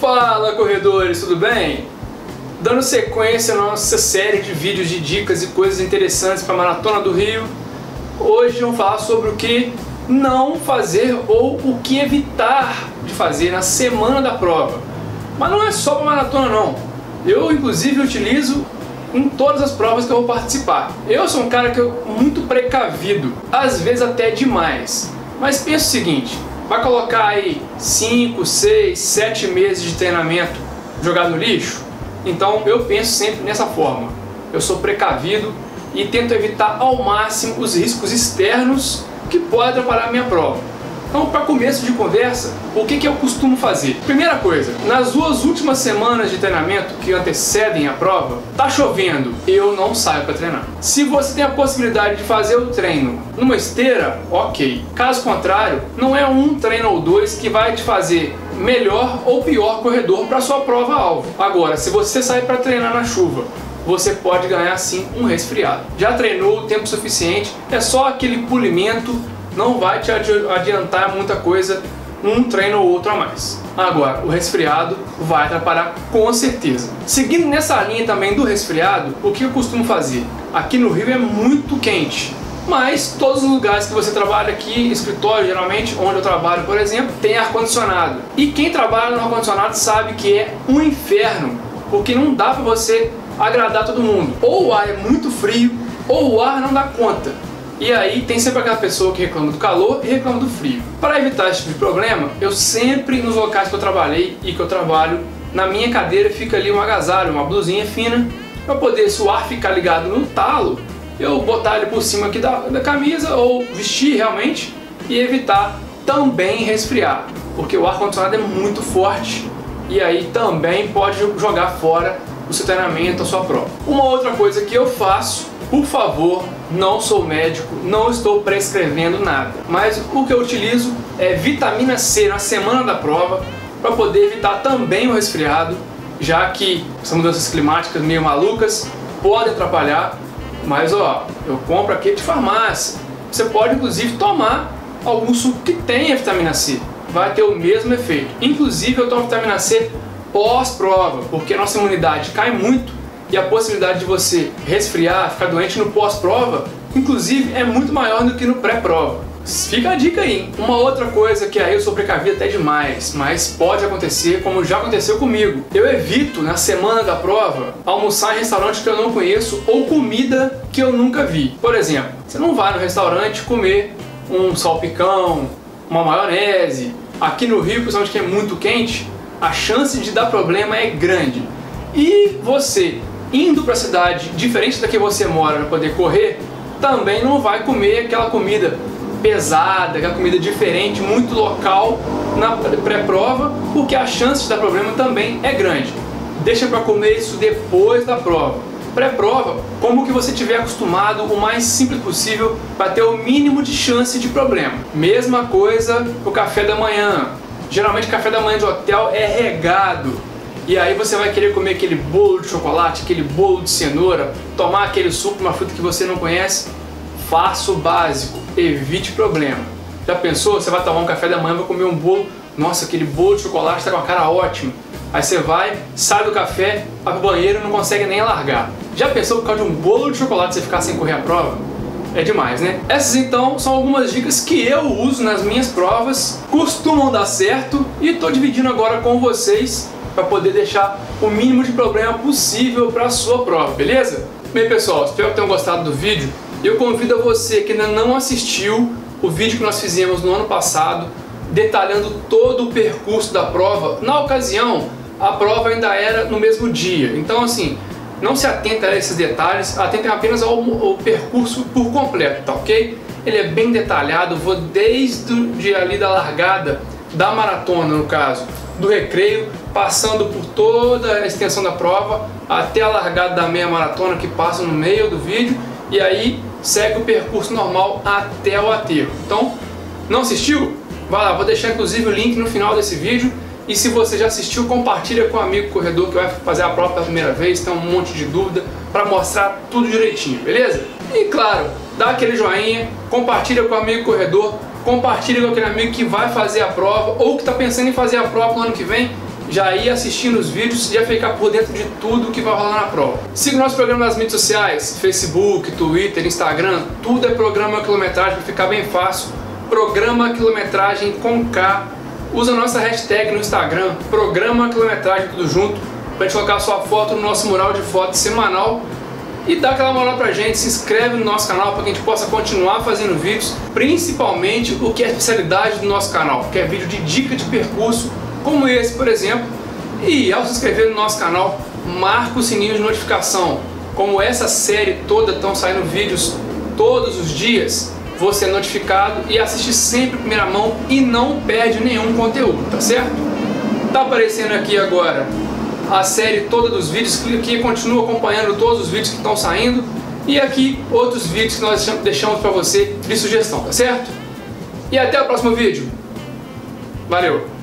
Fala, corredores, tudo bem? Dando sequência à nossa série de vídeos de dicas e coisas interessantes para a Maratona do Rio, hoje vamos falar sobre o que não fazer ou o que evitar de fazer na semana da prova. Mas não é só para maratona não, eu inclusive utilizo em todas as provas que eu vou participar. Eu sou um cara muito precavido, às vezes até demais, mas pensa o seguinte: vai colocar aí 5, 6, 7 meses de treinamento jogado no lixo? Então eu penso sempre nessa forma. Eu sou precavido e tento evitar ao máximo os riscos externos que podem atrapalhar a minha prova. Então, para começo de conversa, o que eu costumo fazer? Primeira coisa, nas 2 últimas semanas de treinamento que antecedem a prova, tá chovendo, eu não saio para treinar. Se você tem a possibilidade de fazer o treino numa esteira, ok. Caso contrário, não é um treino ou dois que vai te fazer melhor ou pior corredor para sua prova-alvo. Agora, se você sair para treinar na chuva, você pode ganhar sim um resfriado. Já treinou o tempo suficiente, é só aquele polimento, não vai te adiantar muita coisa, um treino ou outro a mais. Agora, o resfriado vai atrapalhar com certeza. Seguindo nessa linha também do resfriado, o que eu costumo fazer? Aqui no Rio é muito quente, mas todos os lugares que você trabalha aqui, escritório geralmente, onde eu trabalho, por exemplo, tem ar-condicionado. E quem trabalha no ar-condicionado sabe que é um inferno, porque não dá para você agradar todo mundo. Ou o ar é muito frio, ou o ar não dá conta. E aí tem sempre aquela pessoa que reclama do calor e reclama do frio. Para evitar esse tipo de problema, eu sempre, nos locais que eu trabalhei e que eu trabalho, na minha cadeira fica ali um agasalho, uma blusinha fina, para poder, se o ar ficar ligado no talo, eu botar ele por cima aqui da camisa ou vestir realmente e evitar também resfriar, porque o ar-condicionado é muito forte e aí também pode jogar fora o seu treinamento, a sua prova. Uma outra coisa que eu faço, por favor, não sou médico, não estou prescrevendo nada, mas o que eu utilizo é vitamina C na semana da prova para poder evitar também o resfriado, já que essas mudanças climáticas meio malucas podem atrapalhar. Mas ó, eu compro aqui de farmácia. Você pode inclusive tomar algum suco que tenha vitamina C, vai ter o mesmo efeito. Inclusive eu tomo vitamina C pós-prova, porque a nossa imunidade cai muito e a possibilidade de você resfriar, ficar doente no pós-prova, inclusive é muito maior do que no pré-prova. Fica a dica aí. Uma outra coisa que aí eu sou precavido até demais, mas pode acontecer, como já aconteceu comigo. Eu evito, na semana da prova, almoçar em restaurante que eu não conheço ou comida que eu nunca vi. Por exemplo, você não vai no restaurante comer um salpicão, uma maionese. Aqui no Rio, principalmente que é muito quente, a chance de dar problema é grande. E você, indo para a cidade diferente da que você mora para poder correr, também não vai comer aquela comida pesada, aquela comida diferente, muito local na pré-prova, porque a chance de dar problema também é grande. Deixa para comer isso depois da prova. Pré-prova, como que você estiver acostumado, o mais simples possível, para ter o mínimo de chance de problema. Mesma coisa o café da manhã. Geralmente café da manhã de hotel é regado. E aí você vai querer comer aquele bolo de chocolate, aquele bolo de cenoura, tomar aquele suco de uma fruta que você não conhece. Faça o básico, evite problema. Já pensou? Você vai tomar um café da manhã, vai comer um bolo, nossa, aquele bolo de chocolate está com a cara ótima. Aí você vai, sai do café, vai pro banheiro e não consegue nem largar. Já pensou por causa de um bolo de chocolate você ficar sem correr a prova? É demais, né? Essas então são algumas dicas que eu uso nas minhas provas, costumam dar certo e estou dividindo agora com vocês para poder deixar o mínimo de problema possível para a sua prova, beleza? Bem pessoal, espero que tenham gostado do vídeo. Eu convido a você que ainda não assistiu o vídeo que nós fizemos no ano passado, detalhando todo o percurso da prova. Na ocasião, a prova ainda era no mesmo dia, então assim, não se atenta a esses detalhes, atentem apenas ao percurso por completo, tá ok? Ele é bem detalhado, vou desde ali da largada da maratona, no caso, do recreio, passando por toda a extensão da prova, até a largada da meia maratona que passa no meio do vídeo, e aí segue o percurso normal até o aterro. Então, não assistiu? Vai lá, vou deixar inclusive o link no final desse vídeo. E se você já assistiu, compartilha com um amigo corredor que vai fazer a prova pela primeira vez, tem um monte de dúvida, para mostrar tudo direitinho, beleza? E claro, dá aquele joinha, compartilha com um amigo corredor, compartilha com aquele amigo que vai fazer a prova ou que está pensando em fazer a prova no ano que vem já ir assistindo os vídeos e já ficar por dentro de tudo que vai rolar na prova. Siga o nosso programa nas mídias sociais, Facebook, Twitter, Instagram, tudo é Programa Quilometragem, para ficar bem fácil. Programa Quilometragem com K. Usa a nossa hashtag no Instagram, Programa Quilometragem, tudo junto, para a gente colocar a sua foto no nosso mural de fotos semanal. E dá aquela moral pra gente, se inscreve no nosso canal para que a gente possa continuar fazendo vídeos, principalmente o que é a especialidade do nosso canal, que é vídeo de dica de percurso, como esse, por exemplo. E ao se inscrever no nosso canal, marca o sininho de notificação. Como essa série toda estão saindo vídeos todos os dias, você é notificado e assiste sempre em primeira mão e não perde nenhum conteúdo, tá certo? Tá aparecendo aqui agora a série toda dos vídeos, clica aqui e continua acompanhando todos os vídeos que estão saindo. E aqui outros vídeos que nós deixamos para você de sugestão, tá certo? E até o próximo vídeo. Valeu!